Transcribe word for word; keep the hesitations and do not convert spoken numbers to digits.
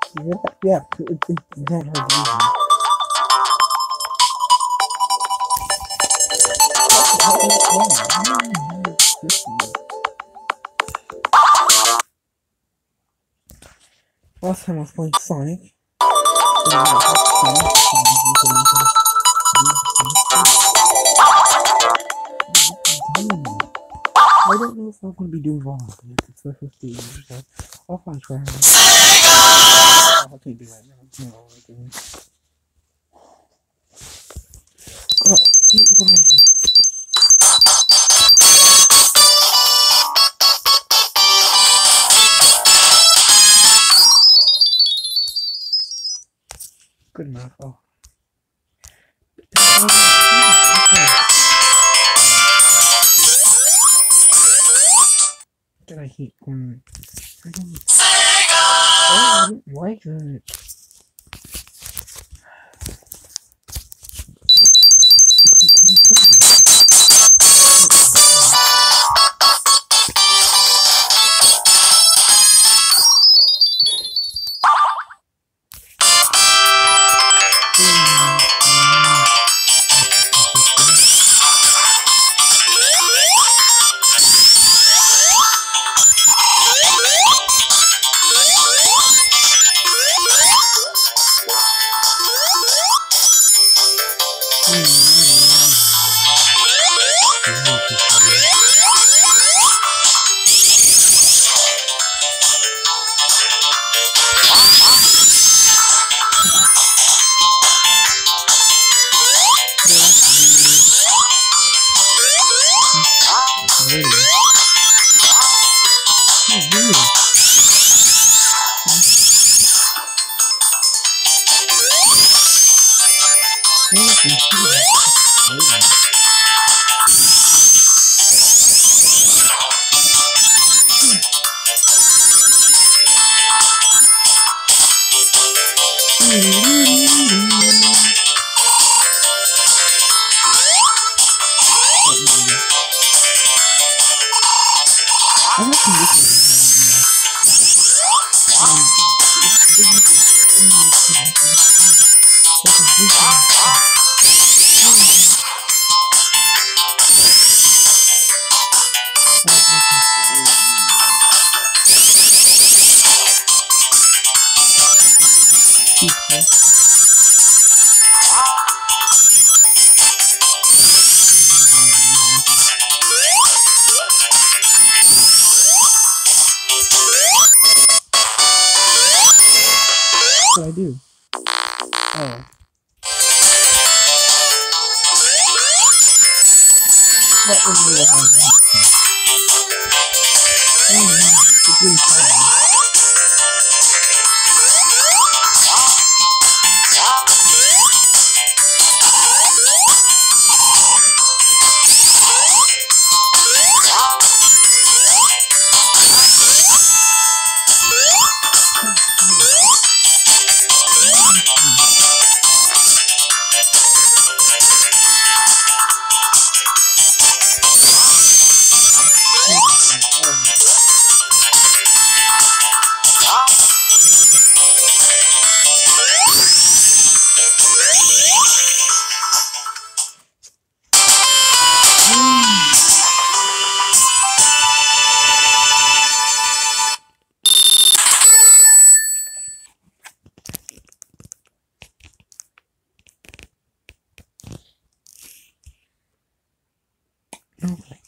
Yeah, yeah, it, it, don't hurt you. Last time I was playing Sonic. I don't know if I'm gonna be doing wrong. It's the first stage, so I'll find try. I can't do that now. No, I can't. Oh, keep going. Good enough. Oh. Did I keep going? I don't, oh, I don't like that. What I do? Oh. What was the other one? Oh no, it's really fun. Okay.